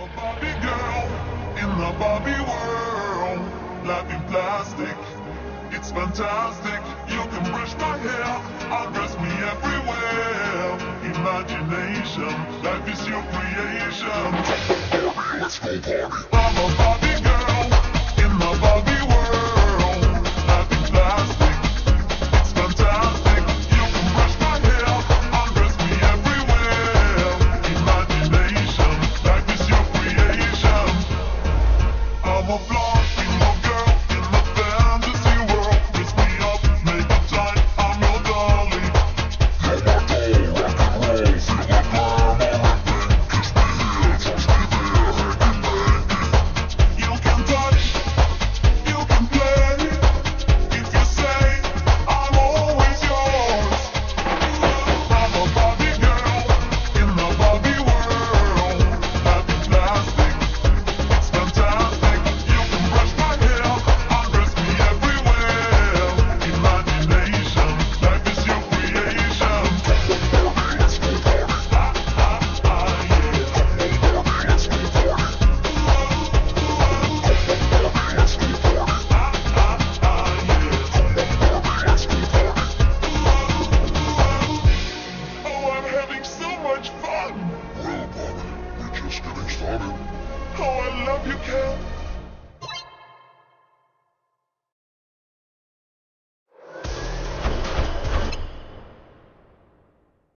Barbie girl in the Barbie world, life in plastic, it's fantastic. You can brush my hair, undress me everywhere. Imagination, life is your creation. Let's go party. I'm a Barbie girl in the Barbie world, life in plastic, it's fantastic. You can brush my hair, undress me everywhere. Imagination, life is your creation. I'm a blonde girl in the fantasy world. Kiss me up, make it tight, I'm your darling. You're my doll, rock and roll, feel the glamour and bang. Kiss me here, touch me there, hanky panky. You can touch, you can play. If you say I'm always yours. I'm a Barbie girl in the Barbie world, life in plastic, it's fantastic. You can brush my hair, undress me everywhere. Imagination, life is your creation. Let's go party. Let's go party. Let's go party. Let's go party. Oh, I'm having so much fun. Well, Barbie, we're just getting started. Oh, I love you, Ken.